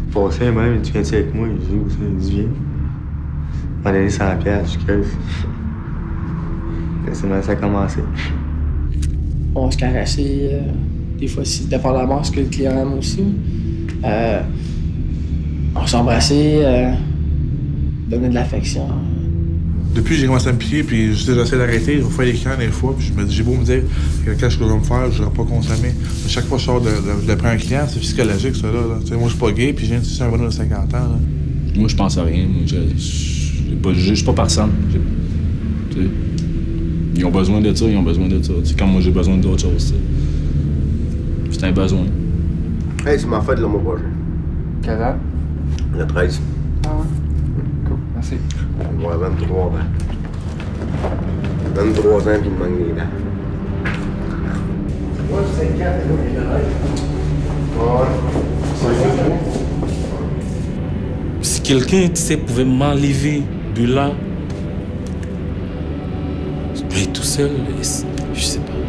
Passé même, tu viens-tu avec moi? Il dit, où ça? Il dit, viens. Il m'a donné 100 piastres, je creuse. C'est mal ça a commencé. On se caressait, des fois, dépendamment de ce que le client aime aussi. On s'embrassait, donner de l'affection. Depuis que j'ai commencé à me piquer, puis j'essaie d'arrêter, je vais faire les camps des fois, puis j'ai beau me dire que quand je dois me faire, je ne vais pas consommer. À chaque fois que je sors de prendre un client, c'est psychologique, ça, là. Moi, je suis pas gay, puis je viens de un bonhomme de 50 ans, là. Moi, je pense à rien. Moi, je juge pas personne. Ils ont besoin de ça, ils ont besoin de ça. C'est comme moi, j'ai besoin d'autres choses. C'est un besoin. Hey, c'est ma fête le mois prochain. Quelle date? Le 13. Ah ouais? Cool, merci. Ouais, 23 ans. 23 ans, puis il me manque des dents. Moi, c'est 5 ans, c'est là qu'il est là. Ouais. Si quelqu'un, tu sais, pouvait m'enlever de là, je vais tout seul, je sais pas.